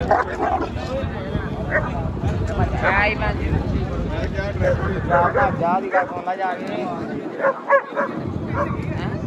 Hai mà giờ đi ra con lá ra đi.